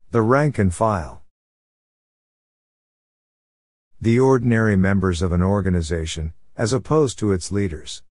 The rank and file. The ordinary members of an organization, as opposed to its leaders.